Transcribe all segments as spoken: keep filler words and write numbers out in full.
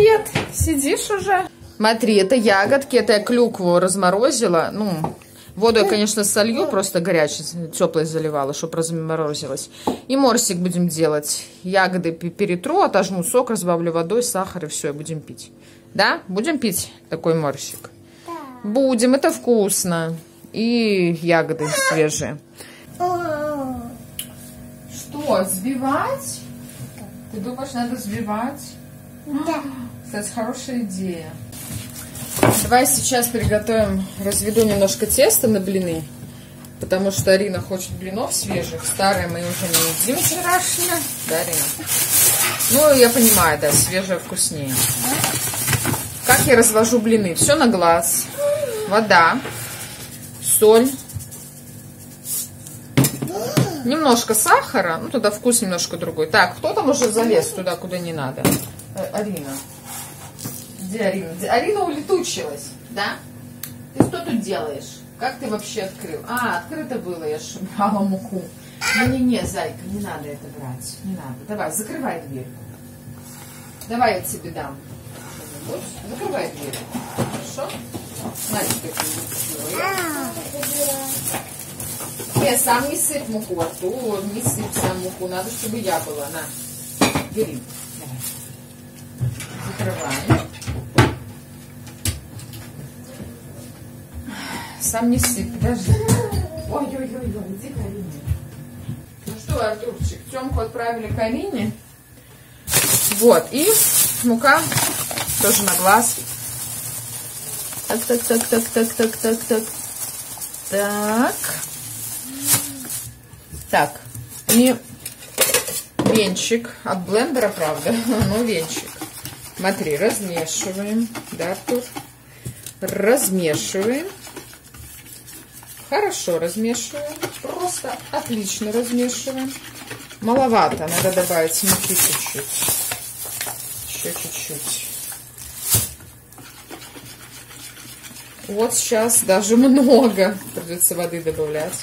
привет! Сидишь уже? Смотри, это ягодки, это я клюкву разморозила. Ну, воду я, конечно, солью, просто горячей, теплой заливала, чтобы разморозилась. И морсик будем делать. Ягоды перетру, отожму сок, разбавлю водой, сахар и все, и будем пить. Да? Будем пить такой морсик? Да. Будем, это вкусно. И ягоды свежие. Что, взбивать? Ты думаешь, надо взбивать? Да. Кстати, хорошая идея. Давай сейчас приготовим, разведу немножко теста на блины, потому что Арина хочет блинов свежих. Старые мы уже не едим вчерашние. Да, Арина? Ну, я понимаю, да, свежее вкуснее. Как я развожу блины? Все на глаз. Вода, соль, немножко сахара, ну, туда вкус немножко другой. Так, кто там уже залез туда, куда не надо? Арина. Где Арина? Арина улетучилась, да? Ты что тут делаешь? Как ты вообще открыл? А, открыто было, я брала муку. Не-не-не, зайка, не надо это брать. Не надо. Давай, закрывай дверь. Давай я тебе дам. Закрывай дверь. Хорошо? Знаете, как я сам не сыпь муку, Артур, не сыпь сам муку. Надо, чтобы я была. На, бери. Закрываем. Сам не сыпь, подожди. Ой-ой-ой, иди к Арине. Ну что, Артурчик, Тёмку отправили к Арине. Вот, и мука тоже на глаз. Так, так, так, так, так, так, так, так. Так. Так. И венчик от блендера, правда, но венчик. Смотри, размешиваем. Да, Артур? Размешиваем. Хорошо размешиваем. Просто отлично размешиваем. Маловато. Надо добавить муки чуть-чуть. Еще чуть-чуть. Вот сейчас даже много. Придется воды добавлять.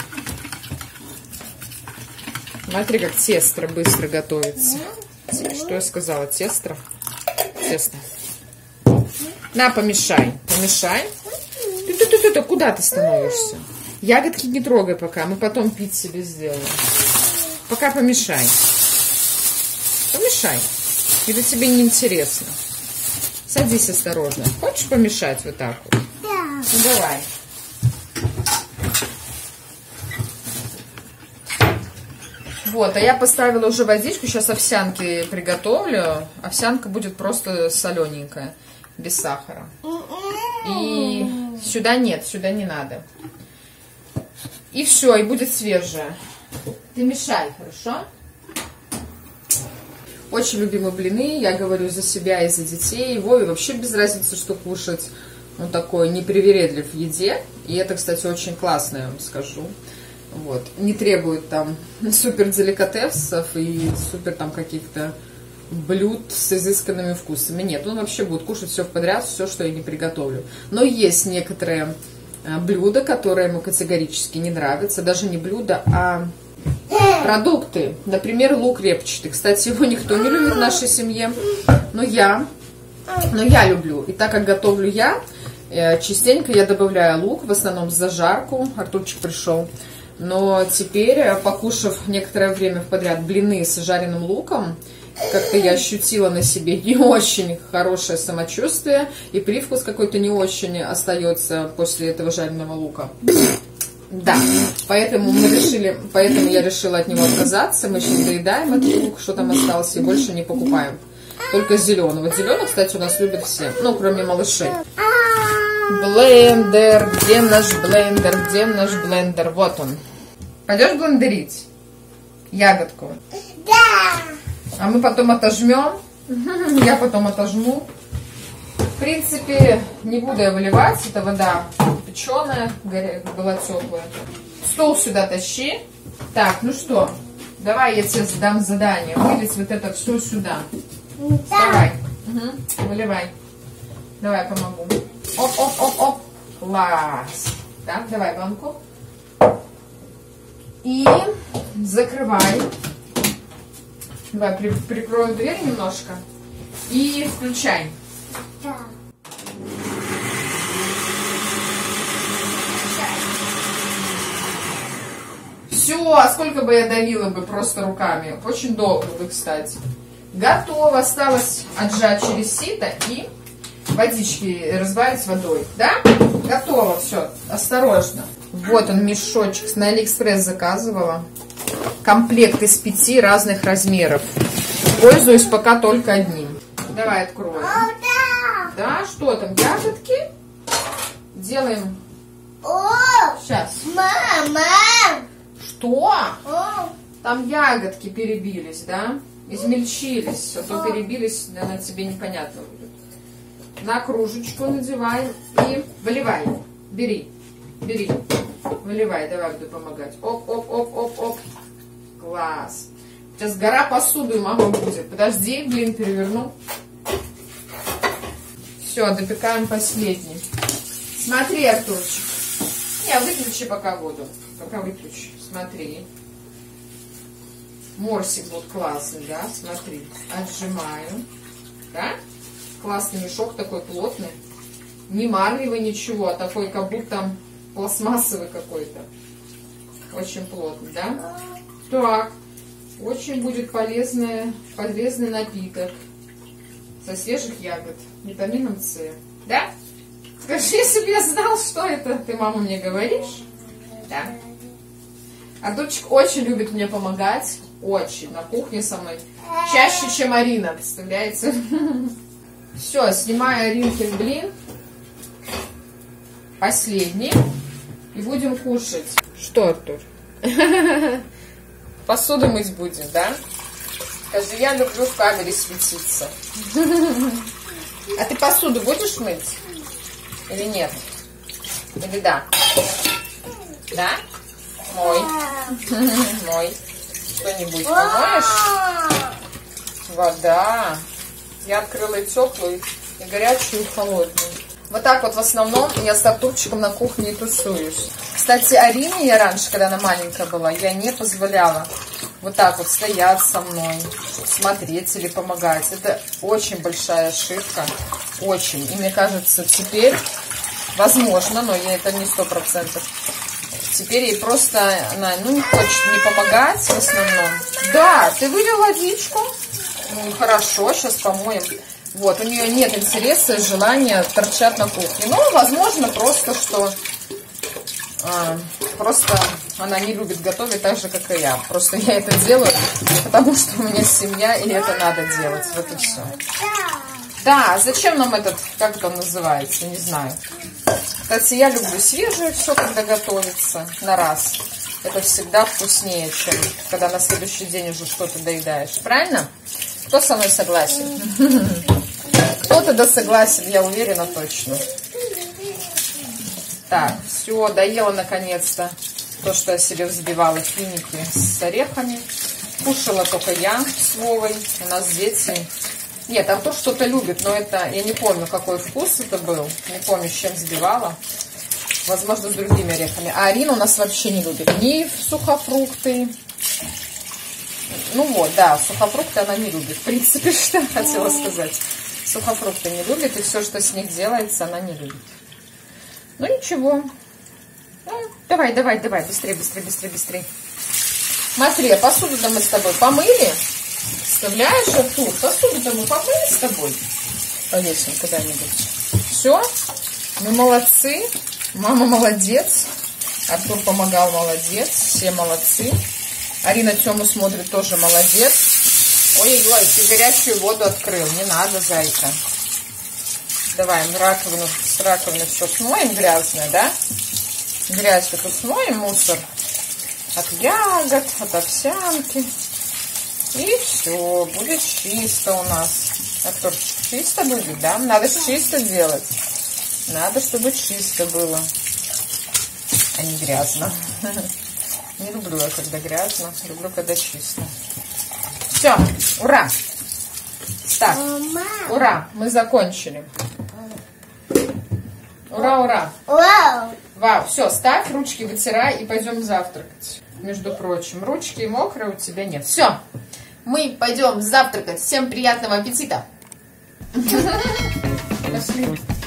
Смотри, как тесто быстро готовится. Что я сказала? Тесто. Тесто. На, помешай. Помешай. Ты-ты-ты-ты, куда ты становишься? Ягодки не трогай пока. Мы потом пить себе сделаем. Пока помешай. Помешай. Или тебе не интересно? Садись осторожно. Хочешь помешать вот так вот? Да. Ну, давай. Вот, а я поставила уже водичку, сейчас овсянки приготовлю. Овсянка будет просто солененькая, без сахара. И сюда нет, сюда не надо. И все, и будет свежая. Ты мешай, хорошо? Очень любимые блины, я говорю за себя и за детей. Вове вообще без разницы, что кушать. Он такой непривередлив в еде. И это, кстати, очень классно, я вам скажу. Вот. Не требует там супер деликатесов и супер там каких-то блюд с изысканными вкусами. Нет, он вообще будет кушать все подряд, все, что я не приготовлю. Но есть некоторые блюда, которые ему категорически не нравятся. Даже не блюда, а продукты. Например, лук репчатый. Кстати, его никто не любит в нашей семье. Но я, но я люблю. И так как готовлю я, частенько я добавляю лук, в основном зажарку. Артурчик пришел. Но теперь, покушав некоторое время подряд блины с жареным луком, как-то я ощутила на себе не очень хорошее самочувствие, и привкус какой-то не очень остается после этого жареного лука. Да, поэтому мы решили, поэтому я решила от него отказаться. Мы сейчас доедаем этот лук, что там осталось, и больше не покупаем. Только зеленый. Вот зеленый, кстати, у нас любят все, ну, кроме малышей. Блендер, где наш блендер, где наш блендер? Вот он. Пойдешь блендерить ягодку? Да. А мы потом отожмем. Я потом отожму. В принципе, не буду я выливать. Это вода кипяченая, была теплая. Стол сюда тащи. Так, ну что, давай я тебе дам задание. Вылить вот это все сюда. Давай. Угу. Выливай. Давай, помогу. Оп-оп-оп-оп. Класс. Так, давай банку. И закрывай. Давай, при, прикрою дверь немножко. И включай. Да. Все, а сколько бы я давила бы просто руками. Очень долго бы, кстати. Готово. Осталось отжать через сито и водички разбавить водой. Да? Готово все. Осторожно. Вот он мешочек. На Алиэкспресс заказывала. Комплект из пяти разных размеров. Пользуюсь пока только одним. Давай откроем. Да. Да, что там? Ягодки? Делаем. О, Сейчас. мама. Что? О, Там ягодки перебились, да? Измельчились. А то перебились, она тебе непонятно будет. На кружечку надеваем и выливай. Бери. Бери. Выливай. Давай, буду помогать. Оп, оп, оп, оп, оп. Класс. Сейчас гора посуды, мама, будет. Подожди, блин, переверну. Все, допекаем последний. Смотри, Артурчик. Не, выключи пока воду. Пока выключи. Смотри. Морсик вот классный, да? Смотри. Отжимаю. Да? Классный мешок такой плотный. Не марлевый ничего, а такой как будто пластмассовый какой-то. Очень плотный, да? Так. Очень будет полезный, полезный напиток. Со свежих ягод. Витамином С. Да? Скажи, если бы я знал, что это, ты, мама, мне говоришь? Да. Артурчик очень любит мне помогать. Очень. На кухне со мной. Чаще, чем Арина, представляете? Все, снимаю Аринкин блин. Последний. И будем кушать. Что, Артур? Посуду мыть будем, да? Скажи, я люблю в камере светиться. А ты посуду будешь мыть? Или нет? Или да? Да? Мой. Мой. Что-нибудь помоешь? Вода. Я открыла и теплую, и горячую, и холодную. Вот так вот в основном я с Артурчиком на кухне и тусуюсь. Кстати, Арине я раньше, когда она маленькая была, я не позволяла вот так вот стоять со мной, смотреть или помогать. Это очень большая ошибка. Очень. И мне кажется, теперь, возможно, но я это не сто процентов. Теперь ей просто, она, ну, не хочет не помогать в основном. Да, ты вылил водичку. Ну, хорошо, сейчас помоем. Вот, у нее нет интереса и желания торчать на кухне. Ну, возможно, просто, что а, просто она не любит готовить так же, как и я. Просто я это делаю, потому что у меня семья, и это надо делать. Вот и все. Да, зачем нам этот, как это называется, не знаю. Кстати, я люблю свежее все, когда готовится на раз. Это всегда вкуснее, чем когда на следующий день уже что-то доедаешь. Правильно? Кто со мной согласен? Кто-то да согласен, я уверена точно. Так, все, доела наконец-то то, что я себе взбивала, финики с орехами. Кушала только я с Вовой. У нас дети... Нет, Артур что-то любит, но это... Я не помню, какой вкус это был. Не помню, с чем взбивала. Возможно, с другими орехами. А Арина у нас вообще не любит ни сухофрукты. Ну вот, да, сухофрукты она не любит. В принципе, что я хотела сказать. Сухофрукты не любит, и все, что с них делается, она не любит. Ну ничего. Ну, давай, давай, давай, быстрее, быстрее, быстрее, быстрее. Смотри, посуду-то мы с тобой помыли. Представляешь, Артур, посуду-то мы помыли с тобой. Повесим куда-нибудь. Все, мы молодцы. Мама молодец. Артур помогал, молодец. Все молодцы. Арина Тему смотрит, тоже молодец. Ой-ой-ой, ты горячую воду открыл. Не надо, зайка. Давай, в раковину, с раковины все смоем грязное, да? Грязь эту смоем, мусор. От ягод, от овсянки. И все, будет чисто у нас. Артур, чисто будет, да? Надо чисто делать. Надо, чтобы чисто было, а не грязно. Не люблю я, когда грязно. Люблю, когда чисто. Все, ура! Так, ура, мы закончили. Ура, ура! Вау! Вау, все, ставь, ручки вытирай и пойдем завтракать. Между прочим, ручки мокрые у тебя нет. Все, мы пойдем завтракать. Всем приятного аппетита! Пошли.